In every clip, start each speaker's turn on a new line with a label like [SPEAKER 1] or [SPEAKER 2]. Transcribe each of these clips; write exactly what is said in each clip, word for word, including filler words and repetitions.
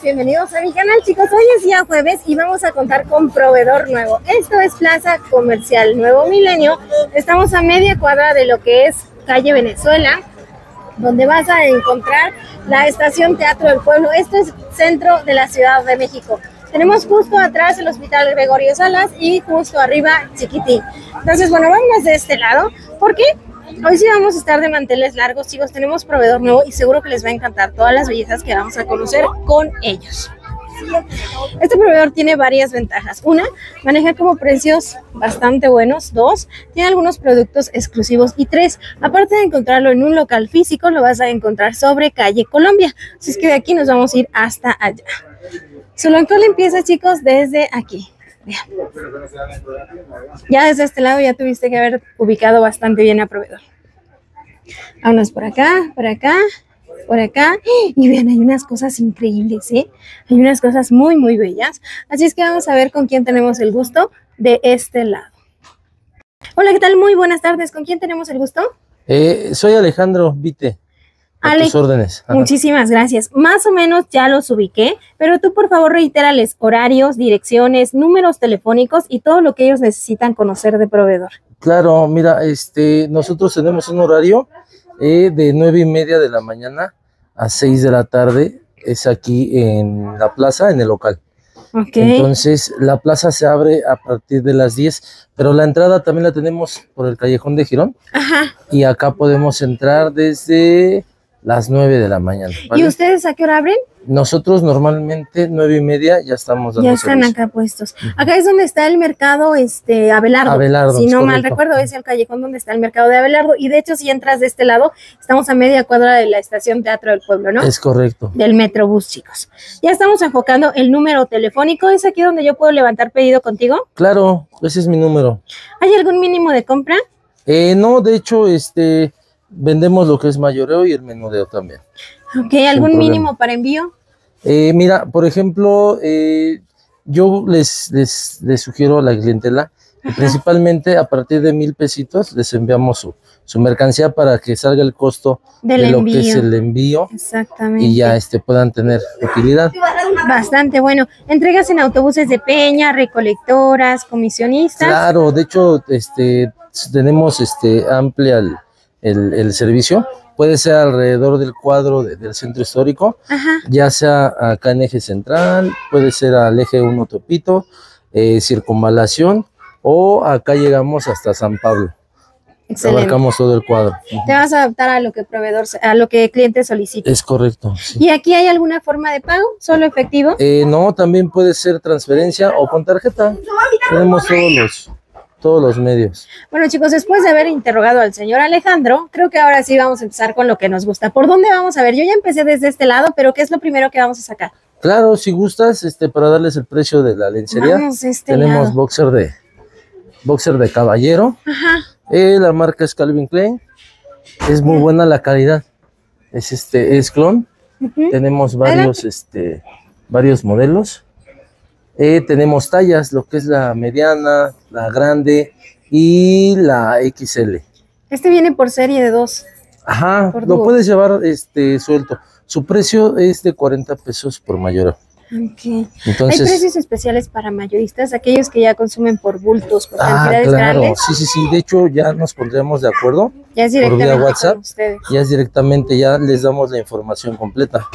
[SPEAKER 1] bienvenidos a mi canal, chicos. Hoy es día jueves y vamos a contar con proveedor nuevo. Esto es Plaza Comercial Nuevo Milenio. Estamos a media cuadra de lo que es calle Venezuela, donde vas a encontrar la estación Teatro del Pueblo. Esto es centro de la Ciudad de México. Tenemos justo atrás el Hospital Gregorio Salas y justo arriba Chiquitín. Entonces, bueno, vámonos de este lado. ¿Por qué? Hoy sí vamos a estar de manteles largos, chicos. Tenemos proveedor nuevo y seguro que les va a encantar todas las bellezas que vamos a conocer con ellos. Este proveedor tiene varias ventajas. Una, maneja como precios bastante buenos. Dos, tiene algunos productos exclusivos. Y tres, aparte de encontrarlo en un local físico, lo vas a encontrar sobre calle Colombia. Así es que de aquí nos vamos a ir hasta allá. Su local empieza, chicos, desde aquí. Vean. Ya desde este lado ya tuviste que haber ubicado bastante bien a proveedor. Vámonos por acá, por acá, por acá. Y vean, hay unas cosas increíbles, ¿eh? Hay unas cosas muy, muy bellas. Así es que vamos a ver con quién tenemos el gusto de este lado. Hola, ¿qué tal? Muy buenas tardes. ¿Con quién tenemos el gusto?
[SPEAKER 2] Eh, soy Alejandro Vite. A Ale, tus órdenes. Ajá.
[SPEAKER 1] Muchísimas gracias. Más o menos ya los ubiqué, pero tú por favor reitérales horarios, direcciones, números telefónicos y todo lo que ellos necesitan conocer de proveedor.
[SPEAKER 2] Claro, mira, este, nosotros tenemos un horario eh, de nueve y media de la mañana a seis de la tarde. Es aquí en la plaza, en el local. Okay. Entonces, la plaza se abre a partir de las diez, pero la entrada también la tenemos por el Callejón de Girón. Ajá. Y acá podemos entrar desde las nueve de la mañana, ¿vale?
[SPEAKER 1] ¿Y ustedes a qué hora abren?
[SPEAKER 2] Nosotros normalmente nueve y media ya estamos dando
[SPEAKER 1] Ya están servicio. Acá puestos. Uh-huh. Acá es donde está el mercado este, Abelardo.
[SPEAKER 2] Abelardo,
[SPEAKER 1] si no mal recuerdo, es el callejón donde está el mercado de Abelardo. Y de hecho, si entras de este lado, estamos a media cuadra de la estación Teatro del Pueblo, ¿no?
[SPEAKER 2] Es correcto.
[SPEAKER 1] Del Metrobús, chicos. Ya estamos enfocando el número telefónico. ¿Es aquí donde yo puedo levantar pedido contigo?
[SPEAKER 2] Claro, ese es mi número.
[SPEAKER 1] ¿Hay algún mínimo de compra?
[SPEAKER 2] Eh, no, de hecho, este... vendemos lo que es mayoreo y el menudeo también.
[SPEAKER 1] Ok, ¿algún mínimo para envío?
[SPEAKER 2] Eh, mira, por ejemplo, eh, yo les, les, les sugiero a la clientela que principalmente a partir de mil pesitos les enviamos su, su mercancía para que salga el costo Del de lo envío. que es el envío.
[SPEAKER 1] Exactamente.
[SPEAKER 2] Y ya este, puedan tener utilidad.
[SPEAKER 1] Bastante bueno. ¿Entregas en autobuses de peña, recolectoras, comisionistas?
[SPEAKER 2] Claro, de hecho, este, tenemos este, amplia el, el, el servicio. Puede ser alrededor del cuadro de, del centro histórico, Ajá. ya sea acá en eje central, puede ser al eje uno Topito, eh, circunvalación, o acá llegamos hasta San Pablo. Excelente. Abarcamos todo el cuadro.
[SPEAKER 1] Te vas a adaptar a lo que proveedor, a lo que el cliente solicite.
[SPEAKER 2] Es correcto. Sí.
[SPEAKER 1] ¿Y aquí hay alguna forma de pago? ¿Solo efectivo?
[SPEAKER 2] Eh, no, también puede ser transferencia o con tarjeta. Tenemos todos los... todos los medios.
[SPEAKER 1] Bueno, chicos, después de haber interrogado al señor Alejandro, creo que ahora sí vamos a empezar con lo que nos gusta. ¿Por dónde vamos a ver? Yo ya empecé desde este lado, pero ¿qué es lo primero que vamos a sacar?
[SPEAKER 2] Claro, si gustas, este, para darles el precio de la lencería,
[SPEAKER 1] vamos este
[SPEAKER 2] tenemos
[SPEAKER 1] lado.
[SPEAKER 2] boxer de boxer de caballero. Ajá. Eh, la marca es Calvin Klein. Es muy buena la calidad. Es este, es clon. Uh-huh. Tenemos varios, este, varios modelos. Eh, tenemos tallas, lo que es la mediana, la grande y la equis ele.
[SPEAKER 1] Este viene por serie de dos.
[SPEAKER 2] Ajá, lo puedes llevar este suelto. Su precio es de cuarenta pesos por mayoreo.
[SPEAKER 1] Okay. Entonces, ¿hay precios especiales para mayoristas? Aquellos que ya consumen por bultos, por
[SPEAKER 2] ah,
[SPEAKER 1] cantidades
[SPEAKER 2] claro.
[SPEAKER 1] grandes.
[SPEAKER 2] Sí, sí, sí. De hecho, ya nos pondríamos de acuerdo.
[SPEAKER 1] Ya es directamente
[SPEAKER 2] por vía WhatsApp.
[SPEAKER 1] con ustedes.
[SPEAKER 2] Ya es directamente, ya les damos la información completa.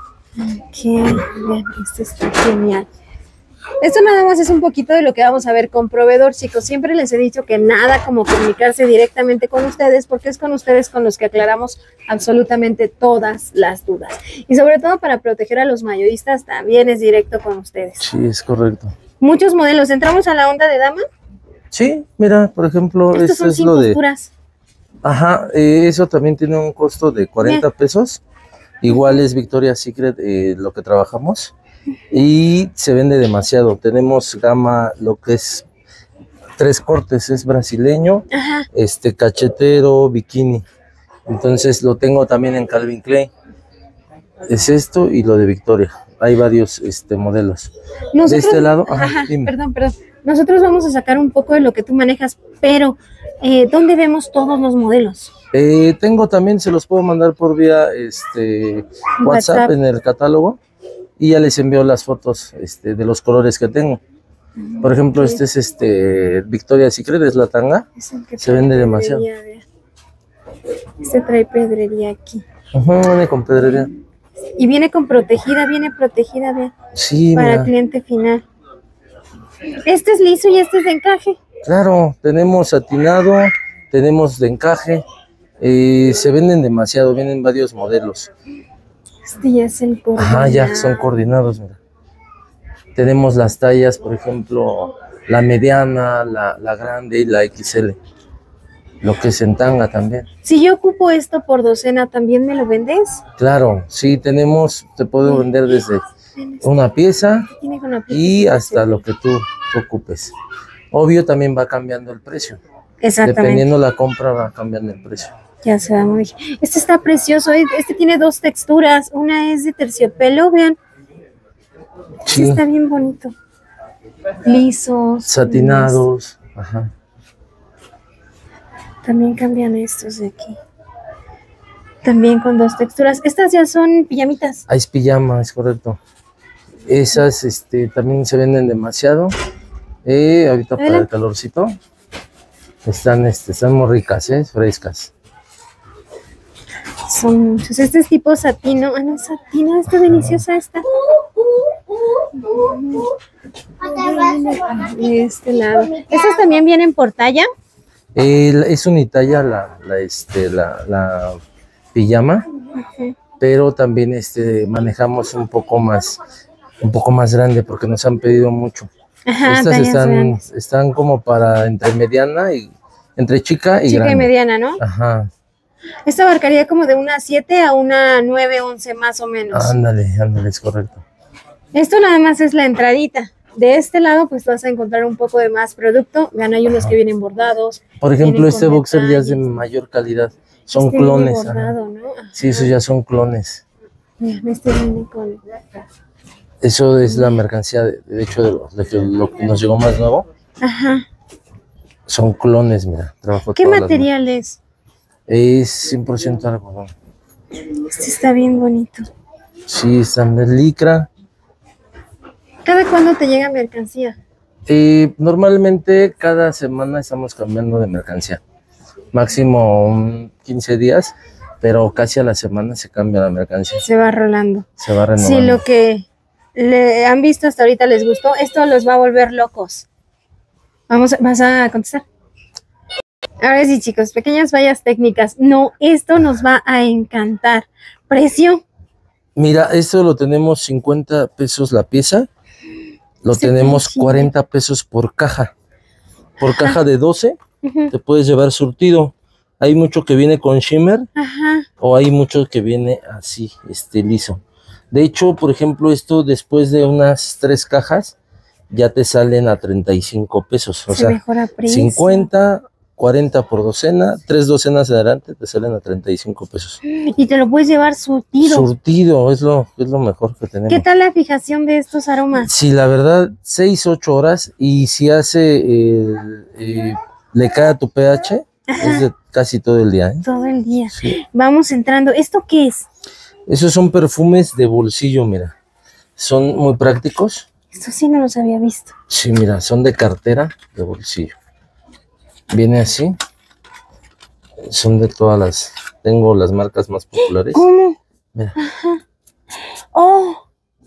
[SPEAKER 1] Ok, bien, este está genial. Esto nada más es un poquito de lo que vamos a ver con proveedor, chicos. Siempre les he dicho que nada como comunicarse directamente con ustedes, porque es con ustedes con los que aclaramos absolutamente todas las dudas. Y sobre todo para proteger a los mayoristas también es directo con ustedes.
[SPEAKER 2] Sí, es correcto.
[SPEAKER 1] Muchos modelos. ¿Entramos a la onda de dama?
[SPEAKER 2] Sí, mira, por ejemplo,
[SPEAKER 1] estos
[SPEAKER 2] esto
[SPEAKER 1] son
[SPEAKER 2] es
[SPEAKER 1] sin
[SPEAKER 2] lo de...
[SPEAKER 1] costuras.
[SPEAKER 2] Ajá, eh, eso también tiene un costo de cuarenta Bien. pesos. Igual es Victoria's Secret eh, lo que trabajamos. Y se vende demasiado. Tenemos gama, lo que es tres cortes, es brasileño, Ajá. este cachetero, bikini. Entonces lo tengo también en Calvin Klein. Es esto y lo de Victoria. Hay varios este, modelos. Nosotros, de este lado, ajá,
[SPEAKER 1] ajá, perdón, perdón. Nosotros vamos a sacar un poco de lo que tú manejas, pero eh, ¿dónde vemos todos los modelos?
[SPEAKER 2] Eh, tengo también, se los puedo mandar por vía este, WhatsApp, WhatsApp en el catálogo. y ya les envío las fotos este, de los colores que tengo. Por ejemplo, este es este Victoria's Secret, es la tanga.
[SPEAKER 1] Es el que
[SPEAKER 2] se vende
[SPEAKER 1] trae
[SPEAKER 2] demasiado.
[SPEAKER 1] pedrería, este trae pedrería aquí.
[SPEAKER 2] Ajá, viene con pedrería.
[SPEAKER 1] Y viene con protegida, viene protegida, vean.
[SPEAKER 2] Sí,
[SPEAKER 1] Para
[SPEAKER 2] mira.
[SPEAKER 1] cliente final. Este es liso y este es de encaje.
[SPEAKER 2] Claro, tenemos satinado, tenemos de encaje. Eh, se venden demasiado, vienen varios modelos.
[SPEAKER 1] Este ya es el coordinado.
[SPEAKER 2] Ajá, ya son coordinados, mira. Tenemos las tallas, por ejemplo, la mediana, la, la grande y la equis ele. Lo que es en tanga también.
[SPEAKER 1] Si yo ocupo esto por docena, ¿también me lo vendes?
[SPEAKER 2] Claro, sí, tenemos, te puedo vender desde una pieza
[SPEAKER 1] Tiene con la pieza.
[SPEAKER 2] y hasta lo que tú, tú ocupes. Obvio, también va cambiando el precio.
[SPEAKER 1] Exactamente.
[SPEAKER 2] Dependiendo la compra, va cambiando el precio.
[SPEAKER 1] Ya se va muy bien. Este está precioso. Este tiene dos texturas. Una es de terciopelo, vean.
[SPEAKER 2] Sí.
[SPEAKER 1] Este está bien bonito. Lisos.
[SPEAKER 2] Satinados. Ajá.
[SPEAKER 1] También cambian estos de aquí. También con dos texturas. Estas ya son pijamitas.
[SPEAKER 2] Hay pijama, es correcto. Esas este, también se venden demasiado. Eh, ahorita para
[SPEAKER 1] Adelante.
[SPEAKER 2] el calorcito. Están, este, están muy ricas, eh, frescas.
[SPEAKER 1] Son muchos. Este es tipo satino. Ah, no, satino. Está deliciosa esta. De este lado. Estas también vienen por talla.
[SPEAKER 2] Eh, la- es unitalla la, la, este, la, la pijama,
[SPEAKER 1] Uh-huh.
[SPEAKER 2] pero también este, manejamos un poco más, un poco más grande porque nos han pedido mucho.
[SPEAKER 1] Ajá,
[SPEAKER 2] Estas
[SPEAKER 1] tallas
[SPEAKER 2] están,
[SPEAKER 1] grandes.
[SPEAKER 2] están como para entre mediana y entre chica y
[SPEAKER 1] Chica
[SPEAKER 2] grande.
[SPEAKER 1] y mediana, ¿no?
[SPEAKER 2] Ajá,
[SPEAKER 1] Esta abarcaría como de una siete a una nueve, once más o menos.
[SPEAKER 2] ándale, ándale, es correcto.
[SPEAKER 1] Esto nada más es la entradita. De este lado pues vas a encontrar un poco de más producto. Vean, hay unos que vienen bordados.
[SPEAKER 2] Por ejemplo,
[SPEAKER 1] Vienen
[SPEAKER 2] este
[SPEAKER 1] con
[SPEAKER 2] boxer ya es de
[SPEAKER 1] detalles.
[SPEAKER 2] mayor calidad. Son
[SPEAKER 1] Este viene
[SPEAKER 2] clones. ajá.
[SPEAKER 1] bordado, ¿no? Ajá.
[SPEAKER 2] Sí, esos ya son clones.
[SPEAKER 1] Vean, este viene con...
[SPEAKER 2] Eso es la mercancía, de, de hecho, de lo, de que- lo que nos llegó más nuevo.
[SPEAKER 1] Ajá.
[SPEAKER 2] Son clones, mira. Trabajo
[SPEAKER 1] ¿Qué
[SPEAKER 2] todas las
[SPEAKER 1] material es?
[SPEAKER 2] Es cien por ciento algodón.
[SPEAKER 1] Este está bien bonito.
[SPEAKER 2] Sí, están de licra.
[SPEAKER 1] ¿Cada cuándo te llega mercancía?
[SPEAKER 2] Eh, normalmente cada semana estamos cambiando de mercancía. Máximo un quince días, pero casi a la semana se cambia la mercancía.
[SPEAKER 1] Se va rolando.
[SPEAKER 2] Se va renovando.
[SPEAKER 1] Si lo que le han visto hasta ahorita les gustó, esto los va a volver locos. Vamos, a- ¿vas a contestar? Ahora sí, chicos, pequeñas fallas técnicas. No, esto nos va a encantar. ¿Precio?
[SPEAKER 2] Mira, esto lo tenemos cincuenta pesos la pieza. Lo
[SPEAKER 1] Este
[SPEAKER 2] tenemos
[SPEAKER 1] pinche.
[SPEAKER 2] cuarenta pesos por caja. Por caja de doce
[SPEAKER 1] Ujú.
[SPEAKER 2] te puedes llevar surtido. Hay mucho que viene con shimmer
[SPEAKER 1] Ajá.
[SPEAKER 2] o hay mucho que viene así, este liso. De hecho, por ejemplo, esto después de unas tres cajas ya te salen a treinta y cinco pesos. O
[SPEAKER 1] Se
[SPEAKER 2] sea,
[SPEAKER 1] mejora precio.
[SPEAKER 2] cincuenta, cuarenta por docena, tres docenas adelante te salen a treinta y cinco pesos.
[SPEAKER 1] Y te lo puedes llevar surtido.
[SPEAKER 2] Surtido es lo, es lo mejor que tenemos.
[SPEAKER 1] ¿Qué tal la fijación de estos aromas?
[SPEAKER 2] Sí, la verdad, seis, ocho horas y si hace, eh, eh, le cae a tu pH, es de casi todo el día. ¿eh?
[SPEAKER 1] Todo el día.
[SPEAKER 2] Sí.
[SPEAKER 1] Vamos entrando. ¿Esto qué es?
[SPEAKER 2] Esos son perfumes de bolsillo, mira. Son muy prácticos.
[SPEAKER 1] Esto sí no los había visto.
[SPEAKER 2] Sí, mira, son de cartera de bolsillo. Viene así. Son de todas las... Tengo las marcas más populares.
[SPEAKER 1] ¿Cómo?
[SPEAKER 2] Mira,
[SPEAKER 1] ¡Oh!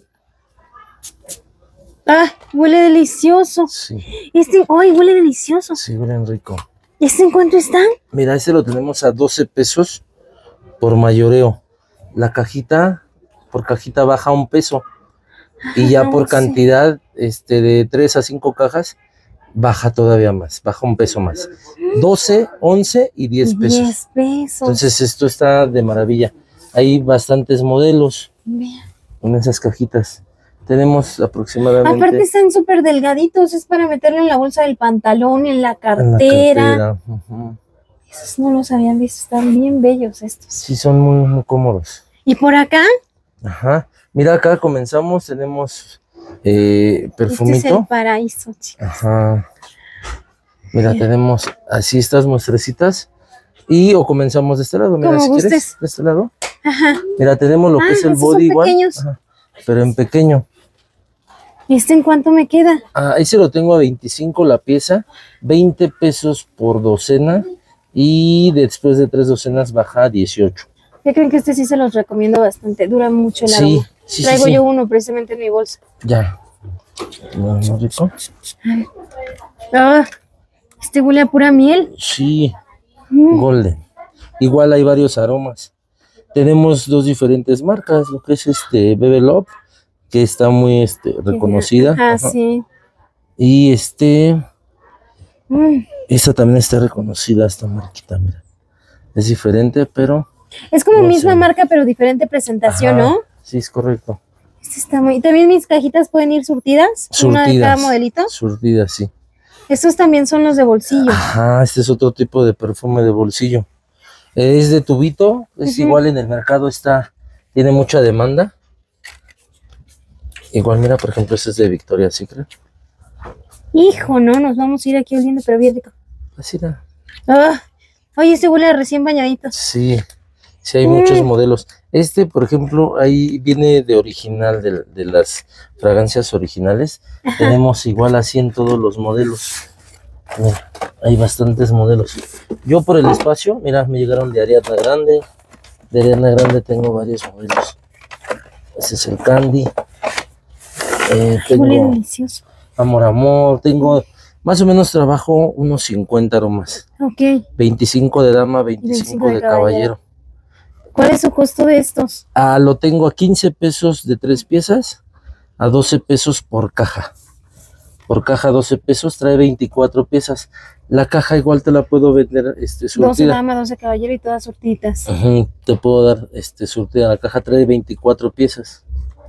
[SPEAKER 1] ¡Ah! Huele delicioso.
[SPEAKER 2] sí,
[SPEAKER 1] Este, ¡ay! Huele delicioso.
[SPEAKER 2] sí, huelen rico.
[SPEAKER 1] ¿Este en cuánto están?
[SPEAKER 2] Mira, este lo tenemos a doce pesos por mayoreo. La cajita, por cajita baja un peso. Y ya por
[SPEAKER 1] once.
[SPEAKER 2] cantidad este, de tres a cinco cajas, baja todavía más, baja un peso más. doce, once y diez pesos.
[SPEAKER 1] diez pesos.
[SPEAKER 2] Entonces esto está de maravilla. Hay bastantes modelos
[SPEAKER 1] Vean.
[SPEAKER 2] en esas cajitas. Tenemos aproximadamente
[SPEAKER 1] Aparte están súper delgaditos. Es para meterlo en la bolsa del pantalón, en la
[SPEAKER 2] en la
[SPEAKER 1] cartera.
[SPEAKER 2] cartera. Ujú.
[SPEAKER 1] Esos no los habían visto. Están bien bellos estos.
[SPEAKER 2] Sí, son muy, muy cómodos.
[SPEAKER 1] ¿Y por acá?
[SPEAKER 2] Ajá. Mira, acá comenzamos, tenemos eh,
[SPEAKER 1] Este es el
[SPEAKER 2] perfumito.
[SPEAKER 1] paraíso, chicos.
[SPEAKER 2] Ajá. Mira, tenemos así estas muestrecitas. Y o comenzamos de este lado, mira,
[SPEAKER 1] Como
[SPEAKER 2] si
[SPEAKER 1] gustes.
[SPEAKER 2] quieres, de este lado.
[SPEAKER 1] Ajá.
[SPEAKER 2] Mira, tenemos lo que
[SPEAKER 1] Ah,
[SPEAKER 2] es el
[SPEAKER 1] esos
[SPEAKER 2] body
[SPEAKER 1] son
[SPEAKER 2] igual.
[SPEAKER 1] pequeños.
[SPEAKER 2] Ajá. pero en pequeño.
[SPEAKER 1] ¿Y este en cuánto me queda?
[SPEAKER 2] Ah, ese lo tengo a veinticinco la pieza, veinte pesos por docena y después de tres docenas baja a dieciocho.
[SPEAKER 1] ¿Ya creen que este sí se los recomiendo bastante? Dura mucho el
[SPEAKER 2] Sí,
[SPEAKER 1] aroma.
[SPEAKER 2] sí,
[SPEAKER 1] Traigo
[SPEAKER 2] sí, sí.
[SPEAKER 1] yo uno precisamente en mi bolsa.
[SPEAKER 2] Ya. ¿No, no rico?
[SPEAKER 1] Ah, este huele a pura miel.
[SPEAKER 2] Sí,
[SPEAKER 1] Mm.
[SPEAKER 2] Golden. Igual hay varios aromas. Tenemos dos diferentes marcas, lo que es este Bebe Love, que está muy este, reconocida.
[SPEAKER 1] Ajá,
[SPEAKER 2] Ajá.
[SPEAKER 1] sí.
[SPEAKER 2] Y este,
[SPEAKER 1] Mm.
[SPEAKER 2] esta también está reconocida, esta marquita, mira. Es diferente, pero...
[SPEAKER 1] Es como
[SPEAKER 2] no
[SPEAKER 1] misma
[SPEAKER 2] sé.
[SPEAKER 1] marca, pero diferente presentación,
[SPEAKER 2] Ajá,
[SPEAKER 1] ¿no?
[SPEAKER 2] sí, es correcto.
[SPEAKER 1] Este está muy... ¿Y también mis cajitas pueden ir surtidas? Una de cada
[SPEAKER 2] Surtidas.
[SPEAKER 1] modelito.
[SPEAKER 2] Surtidas, sí.
[SPEAKER 1] Estos también son los de bolsillo.
[SPEAKER 2] Ajá, este es otro tipo de perfume de bolsillo. Es de tubito, es
[SPEAKER 1] Ujú.
[SPEAKER 2] igual en el mercado, está, tiene mucha demanda. Igual, mira, por ejemplo, este es de Victoria's Secret.
[SPEAKER 1] Hijo, no, nos vamos a ir aquí oliendo, pero bien rico.
[SPEAKER 2] Así era.
[SPEAKER 1] Ah, oye, este huele a recién bañadito.
[SPEAKER 2] Sí, sí hay
[SPEAKER 1] Mm.
[SPEAKER 2] muchos modelos. Este, por ejemplo, ahí viene de original, de, de las fragancias originales. Tenemos igual así en todos los modelos. Mira, hay bastantes modelos. Yo por el espacio, mira, me llegaron de Ariana Grande. De Ariana Grande tengo varios modelos. Ese es el Candy. Eh,
[SPEAKER 1] Huele
[SPEAKER 2] tengo
[SPEAKER 1] delicioso.
[SPEAKER 2] Amor Amor. Tengo, más o menos trabajo unos cincuenta aromas.
[SPEAKER 1] Ok.
[SPEAKER 2] veinticinco de dama, veinticinco de caballero.
[SPEAKER 1] ¿Cuál es su costo de estos?
[SPEAKER 2] Ah, lo tengo a quince pesos de tres piezas, a doce pesos por caja. Por caja doce pesos, trae veinticuatro piezas. La caja igual te la puedo vender este,
[SPEAKER 1] doce
[SPEAKER 2] surtida.
[SPEAKER 1] dama, doce caballero y todas surtiditas.
[SPEAKER 2] Ujú, te puedo dar este, surtida. La caja trae veinticuatro piezas.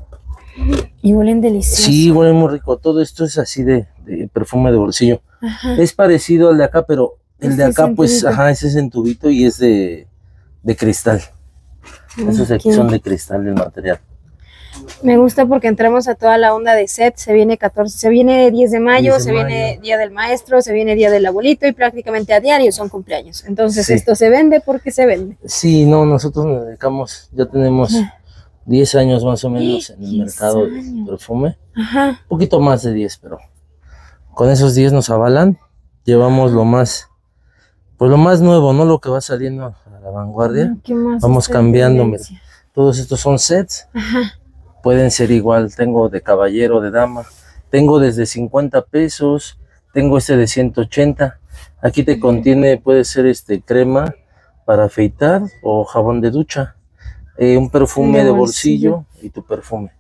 [SPEAKER 1] Y huelen delicioso.
[SPEAKER 2] Sí, huele muy rico. Todo esto es así de, de perfume de bolsillo.
[SPEAKER 1] Ajá.
[SPEAKER 2] Es parecido al de acá, pero el
[SPEAKER 1] Este
[SPEAKER 2] de
[SPEAKER 1] es
[SPEAKER 2] acá,
[SPEAKER 1] en
[SPEAKER 2] pues,
[SPEAKER 1] tubito.
[SPEAKER 2] ajá, ese es en tubito y es de, de cristal. Esos de aquí
[SPEAKER 1] Ok.
[SPEAKER 2] son de cristal el material.
[SPEAKER 1] Me gusta porque entramos a toda la onda de set. Se viene catorce, se viene diez de mayo,
[SPEAKER 2] diez de
[SPEAKER 1] se viene
[SPEAKER 2] mayo.
[SPEAKER 1] Día del Maestro, se viene Día del Abuelito y prácticamente a diario son cumpleaños. Entonces
[SPEAKER 2] Sí.
[SPEAKER 1] esto se vende porque se vende.
[SPEAKER 2] Sí, no, nosotros nos dedicamos, ya tenemos
[SPEAKER 1] Ajá.
[SPEAKER 2] diez años más o menos en el
[SPEAKER 1] diez
[SPEAKER 2] mercado de
[SPEAKER 1] años.
[SPEAKER 2] perfume.
[SPEAKER 1] Ajá.
[SPEAKER 2] Un poquito más de diez, pero con esos diez nos avalan. Llevamos lo más, pues lo más nuevo, ¿no? Lo que va saliendo a la vanguardia.
[SPEAKER 1] ¿Qué más
[SPEAKER 2] Vamos
[SPEAKER 1] está en
[SPEAKER 2] cambiando, mira.
[SPEAKER 1] tendencia?
[SPEAKER 2] Todos estos son sets.
[SPEAKER 1] Ajá.
[SPEAKER 2] Pueden ser igual, tengo de caballero, de dama. Tengo desde cincuenta pesos. Tengo este de ciento ochenta. Aquí te contiene, puede ser este crema para afeitar o jabón de ducha. Eh, un perfume
[SPEAKER 1] De
[SPEAKER 2] de
[SPEAKER 1] bolsillo.
[SPEAKER 2] bolsillo y tu perfume.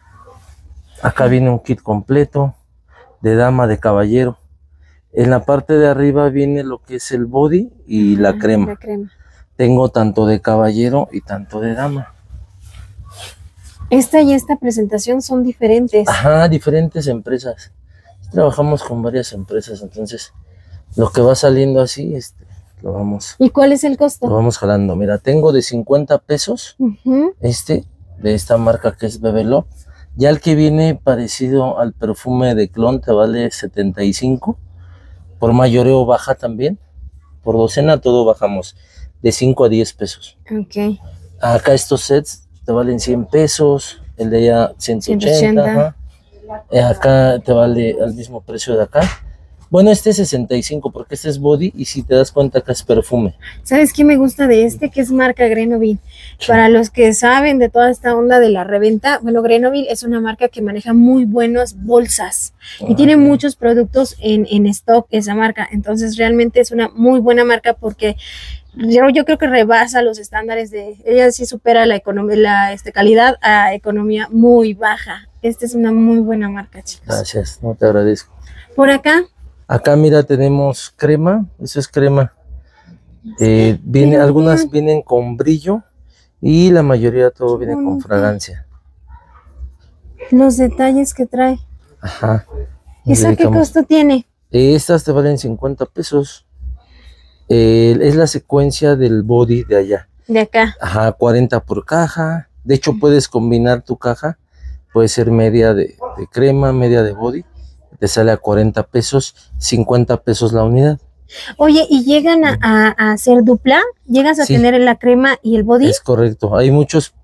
[SPEAKER 2] Acá viene un kit completo de dama, de caballero. En la parte de arriba viene lo que es el body y la
[SPEAKER 1] Ajá,
[SPEAKER 2] crema.
[SPEAKER 1] La crema.
[SPEAKER 2] Tengo tanto de caballero y tanto de dama.
[SPEAKER 1] Esta y esta presentación son diferentes.
[SPEAKER 2] Ajá, diferentes empresas. Trabajamos con varias empresas, entonces lo que va saliendo así, este, lo vamos,
[SPEAKER 1] ¿Y cuál es el
[SPEAKER 2] lo
[SPEAKER 1] costo?
[SPEAKER 2] vamos jalando. Mira, tengo de cincuenta pesos
[SPEAKER 1] Ujú.
[SPEAKER 2] este, de esta marca que es Bebe Love. Ya el que viene parecido al perfume de Clon te vale setenta y cinco. Por mayoreo baja también. Por docena todo bajamos de cinco a diez pesos.
[SPEAKER 1] Ok.
[SPEAKER 2] Acá estos sets te valen cien pesos, el de allá ciento ochenta.
[SPEAKER 1] ciento ochenta.
[SPEAKER 2] Ajá. Eh, acá te vale al mismo precio de acá. Bueno, este es sesenta y cinco porque este es body y si te das cuenta acá es perfume.
[SPEAKER 1] ¿Sabes qué me gusta de este? Que es marca Grenoble. Para los que saben de toda esta onda de la reventa, bueno, Grenoble es una marca que maneja muy buenas bolsas y tiene muchos productos en, en stock esa marca. Entonces realmente es una muy buena marca porque yo, yo creo que rebasa los estándares de, ella sí supera la economía, la este, calidad a economía muy baja. Esta es una muy buena marca, chicos.
[SPEAKER 2] Gracias, no te agradezco.
[SPEAKER 1] Por acá,
[SPEAKER 2] Acá mira tenemos crema, eso es crema. Eh, viene,
[SPEAKER 1] Pero
[SPEAKER 2] algunas
[SPEAKER 1] vean.
[SPEAKER 2] vienen con brillo y la mayoría todo viene con
[SPEAKER 1] bonita.
[SPEAKER 2] fragancia.
[SPEAKER 1] los detalles que trae.
[SPEAKER 2] Ajá. Nos
[SPEAKER 1] ¿Esa qué
[SPEAKER 2] dedicamos-
[SPEAKER 1] costo tiene?
[SPEAKER 2] Eh, Estas te valen cincuenta pesos. Eh, es la secuencia del body de allá.
[SPEAKER 1] De acá.
[SPEAKER 2] Ajá, cuarenta por caja. De hecho, puedes combinar tu caja. Puede ser media de, de crema, media de body. Te sale a cuarenta pesos, cincuenta pesos la unidad.
[SPEAKER 1] Oye, ¿y llegan a, a- a hacer dupla? ¿Llegas a
[SPEAKER 2] Sí.
[SPEAKER 1] tener la crema y el body?
[SPEAKER 2] Es correcto. Hay muchos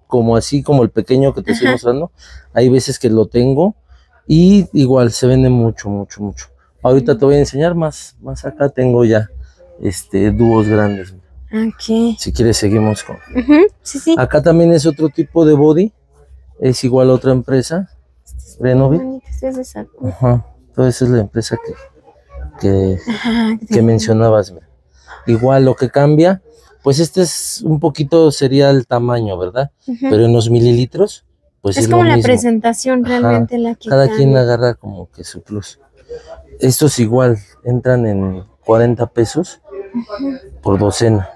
[SPEAKER 2] como así, como el pequeño que te estoy mostrando. Hay veces que lo tengo y igual se vende mucho, mucho, mucho. Ahorita te voy a enseñar más, más acá tengo ya este dúos grandes.
[SPEAKER 1] Ok.
[SPEAKER 2] Si quieres seguimos con.
[SPEAKER 1] Uh-huh. Sí, sí.
[SPEAKER 2] Acá también es otro tipo de body, es igual a otra empresa, Renovit. Ajá. Entonces esa es la empresa que, que, Ajá, que mencionabas. Mira. Igual lo que cambia, pues este es un poquito, sería el tamaño, ¿verdad? Uh-huh. Pero en los mililitros, pues es,
[SPEAKER 1] es como
[SPEAKER 2] lo
[SPEAKER 1] la
[SPEAKER 2] mismo.
[SPEAKER 1] Presentación realmente. Ajá. La que
[SPEAKER 2] cada
[SPEAKER 1] cambia.
[SPEAKER 2] quien agarra como que su plus. Estos igual entran en cuarenta pesos uh-huh. por docena.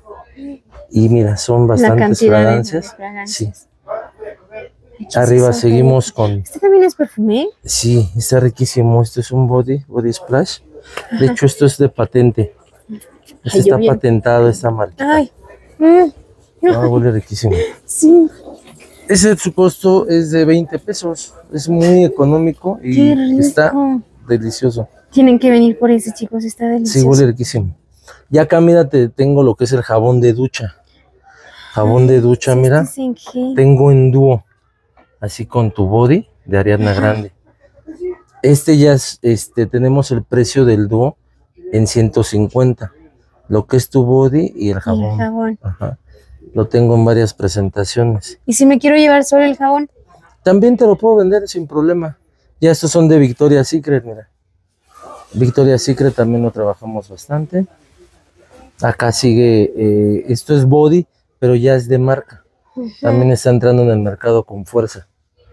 [SPEAKER 2] Y mira, son bastantes fragancias. fragancias. Sí. Arriba seguimos con...
[SPEAKER 1] ¿Este también es perfume?
[SPEAKER 2] Sí, está riquísimo. Este es un body, body splash. Ajá. De hecho, esto es de patente. Este Ay, está bien. patentado, esta marca. Ay. Mm. No, huele riquísimo.
[SPEAKER 1] Sí.
[SPEAKER 2] Ese su costo es de veinte pesos. Es muy económico y está delicioso.
[SPEAKER 1] Tienen que venir por ese, chicos. Está delicioso.
[SPEAKER 2] Sí, huele riquísimo. Ya acá, mira, te tengo lo que es el jabón de ducha. Jabón Ay, de ducha, sí, mira. Tengo en dúo. Así con tu body de Ariana Grande. Este ya es, este, tenemos el precio del dúo en ciento cincuenta. Lo que es tu body y el jabón. Y el jabón. Ajá. Lo tengo en varias presentaciones.
[SPEAKER 1] ¿Y si me quiero llevar solo el jabón?
[SPEAKER 2] También te lo puedo vender sin problema. Ya estos son de Victoria's Secret, mira. Victoria's Secret también lo trabajamos bastante. Acá sigue, eh, esto es body, pero ya es de marca. Uh-huh. También está entrando en el mercado con fuerza.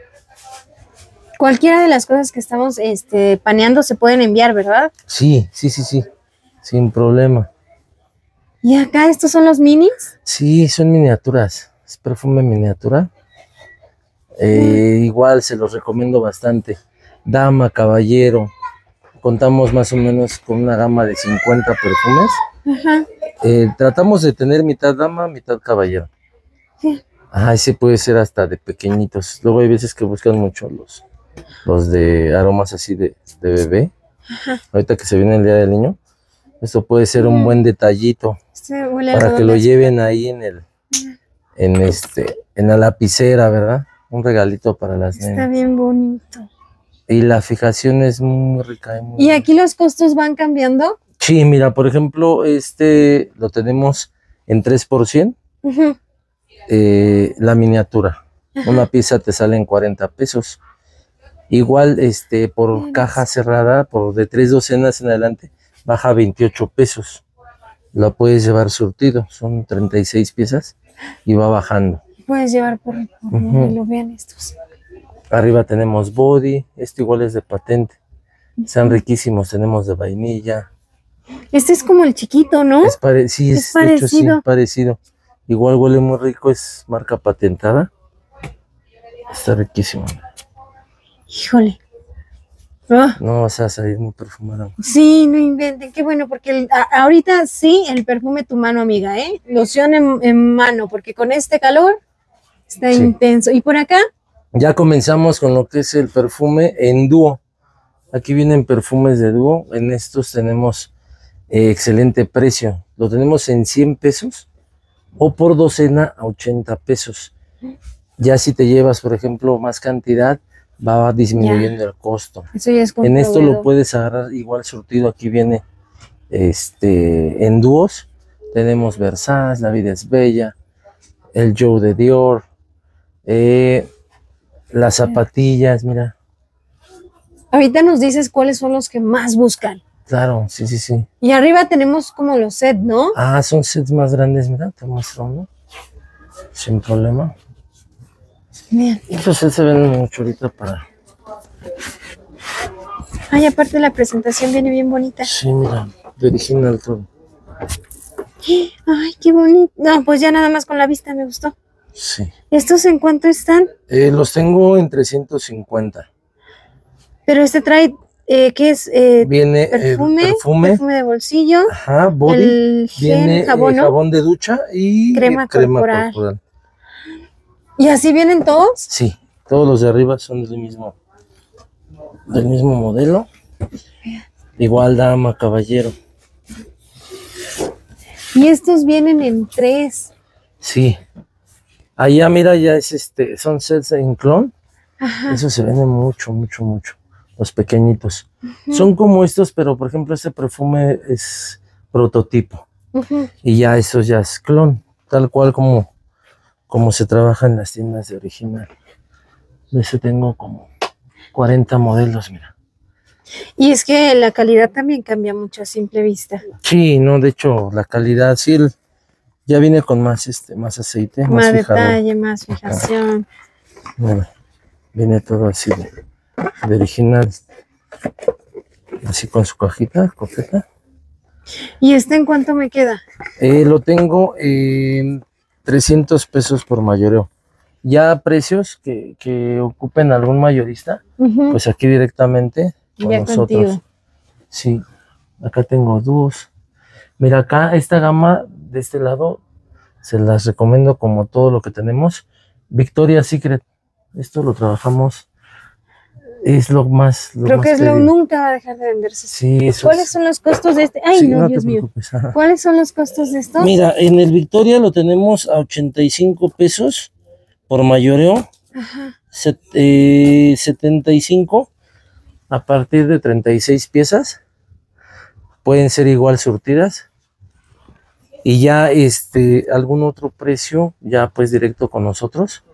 [SPEAKER 1] Cualquiera de las cosas que estamos este, paneando se pueden enviar, ¿verdad?
[SPEAKER 2] Sí, sí, sí, sí. Sin problema.
[SPEAKER 1] ¿Y acá estos son los minis?
[SPEAKER 2] Sí, son miniaturas. Es perfume miniatura. Eh, uh-huh. Igual se los recomiendo bastante. Dama, caballero. Contamos más o menos con una gama de cincuenta perfumes. Ajá. Eh, tratamos de tener mitad dama, mitad caballero. Sí. Ah, ese puede ser hasta de pequeñitos. Luego hay veces que buscan mucho los, los de aromas así de, de bebé. Ajá. Ahorita que se viene el día del niño, esto puede ser un buen detallito sí, para que lo lleven ahí en el, en este, en la lapicera, ¿verdad? Un regalito para las nenas.
[SPEAKER 1] Está bien bonito.
[SPEAKER 2] Y la fijación es muy rica. Muy
[SPEAKER 1] ¿Y aquí los costos van cambiando?
[SPEAKER 2] Sí, mira, por ejemplo, este lo tenemos en tres por ciento. Uh-huh. eh, la miniatura. Uh-huh. Una pieza te sale en cuarenta pesos. Igual, este, por Bien. caja cerrada, por de tres docenas en adelante, baja a veintiocho pesos. La puedes llevar surtido, son treinta y seis piezas y va bajando.
[SPEAKER 1] Puedes llevar por, por uh-huh. lo vean estos.
[SPEAKER 2] Arriba tenemos body, este igual es de patente. Están riquísimos, tenemos de vainilla.
[SPEAKER 1] Este es como el chiquito, ¿no?
[SPEAKER 2] Es pare sí, es, es parecido. De hecho, sí, parecido. Igual huele muy rico, es marca patentada. Está riquísimo.
[SPEAKER 1] Híjole.
[SPEAKER 2] Oh. No vas a salir muy perfumado.
[SPEAKER 1] Sí, no inventen, qué bueno, porque el, a, ahorita sí, el perfume tu mano, amiga, ¿eh? Loción en, en mano, porque con este calor está sí. intenso. ¿Y por acá?
[SPEAKER 2] Ya comenzamos con lo que es el perfume en dúo. Aquí vienen perfumes de dúo. En estos tenemos eh, excelente precio. Lo tenemos en cien pesos o por docena a ochenta pesos. Ya si te llevas, por ejemplo, más cantidad, va disminuyendo ya. el costo.
[SPEAKER 1] Eso ya es
[SPEAKER 2] en esto lo puedes agarrar igual surtido. Aquí viene este en dúos. Tenemos Versace, La Vida es Bella, el Joe de Dior, eh, las zapatillas, mira.
[SPEAKER 1] Ahorita nos dices cuáles son los que más buscan.
[SPEAKER 2] Claro, sí, sí, sí.
[SPEAKER 1] Y arriba tenemos como los sets, ¿no?
[SPEAKER 2] Ah, son sets más grandes, mira, te muestro uno. Sin problema.
[SPEAKER 1] Bien.
[SPEAKER 2] Estos sets se ven mucho ahorita para...
[SPEAKER 1] Ay, aparte la presentación viene bien bonita.
[SPEAKER 2] Sí, mira, de original todo.
[SPEAKER 1] Ay, qué bonito. No, pues ya nada más con la vista me gustó.
[SPEAKER 2] Sí.
[SPEAKER 1] ¿Estos en cuánto están?
[SPEAKER 2] Eh, los tengo en trescientos cincuenta.
[SPEAKER 1] Pero este trae, eh, ¿qué es? Eh,
[SPEAKER 2] viene
[SPEAKER 1] perfume,
[SPEAKER 2] eh, perfume,
[SPEAKER 1] perfume de bolsillo.
[SPEAKER 2] Ajá, body.
[SPEAKER 1] El gel,
[SPEAKER 2] viene
[SPEAKER 1] jabón,
[SPEAKER 2] eh,
[SPEAKER 1] ¿no?
[SPEAKER 2] jabón de ducha y
[SPEAKER 1] crema,
[SPEAKER 2] crema
[SPEAKER 1] corporal.
[SPEAKER 2] corporal.
[SPEAKER 1] ¿Y así vienen todos?
[SPEAKER 2] Sí, todos los de arriba son del mismo, del mismo modelo. Igual dama, caballero.
[SPEAKER 1] Y estos vienen en tres.
[SPEAKER 2] Sí. Allá, mira, ya es este, son sets en clon.
[SPEAKER 1] Ajá.
[SPEAKER 2] Eso se vende mucho, mucho, mucho. Los pequeñitos.
[SPEAKER 1] Uh-huh.
[SPEAKER 2] Son como estos, pero por ejemplo, este perfume es prototipo.
[SPEAKER 1] Uh-huh.
[SPEAKER 2] Y ya eso ya es clon, tal cual como, como se trabaja en las tiendas de original. De ese tengo como cuarenta modelos, mira.
[SPEAKER 1] Y es que la calidad también cambia mucho a simple vista.
[SPEAKER 2] Sí, no, de hecho, la calidad, sí, el, ya viene con más, este, más aceite,
[SPEAKER 1] Más,
[SPEAKER 2] más
[SPEAKER 1] detalle, más fijación.
[SPEAKER 2] Bueno, viene todo así de, de original. Así con su cajita, coqueta.
[SPEAKER 1] ¿Y este en cuánto me queda?
[SPEAKER 2] Eh, lo tengo en trescientos pesos por mayoreo. Ya precios que, que ocupen algún mayorista, uh-huh. Pues aquí directamente con
[SPEAKER 1] ya
[SPEAKER 2] nosotros. Contigo. Sí, acá tengo dos. Mira, acá esta gama de este lado se las recomiendo como todo lo que tenemos. Victoria's Secret, esto lo trabajamos. Es lo más. Lo
[SPEAKER 1] Creo
[SPEAKER 2] más
[SPEAKER 1] que es lo nunca va a dejar de venderse.
[SPEAKER 2] Sí, eso
[SPEAKER 1] ¿Cuáles
[SPEAKER 2] es...
[SPEAKER 1] son los costos de este? Ay,
[SPEAKER 2] sí,
[SPEAKER 1] no,
[SPEAKER 2] no
[SPEAKER 1] Dios mío.
[SPEAKER 2] Ajá.
[SPEAKER 1] ¿Cuáles son los costos de esto?
[SPEAKER 2] Mira, en el Victoria lo tenemos a ochenta y cinco pesos por mayoreo. Ajá. Set, eh, setenta y cinco a partir de treinta y seis piezas. Pueden ser igual surtidas. Y ya este algún otro precio, ya pues directo con nosotros.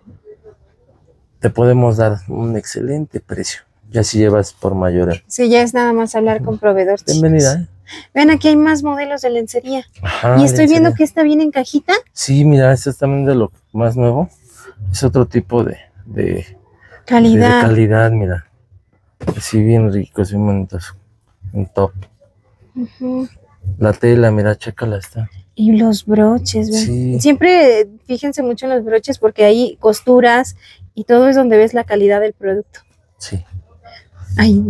[SPEAKER 2] Te podemos dar un excelente precio, ya si llevas por mayoreo.
[SPEAKER 1] Sí, ya es nada más hablar con proveedor.
[SPEAKER 2] Bienvenida. ¿Eh?
[SPEAKER 1] Ven, aquí hay más modelos de lencería.
[SPEAKER 2] Ajá,
[SPEAKER 1] y estoy
[SPEAKER 2] lencería.
[SPEAKER 1] viendo que está bien en cajita.
[SPEAKER 2] Sí, mira, este es también de lo más nuevo. Es otro tipo de, de,
[SPEAKER 1] calidad.
[SPEAKER 2] de, de calidad, mira. Así bien ricos, bien bonitos. En top. Uh-huh. La tela, mira, chécala está.
[SPEAKER 1] Y los broches, ¿ven? Sí. Siempre fíjense mucho en los broches porque hay costuras y todo es donde ves la calidad del producto.
[SPEAKER 2] Sí.
[SPEAKER 1] Ay.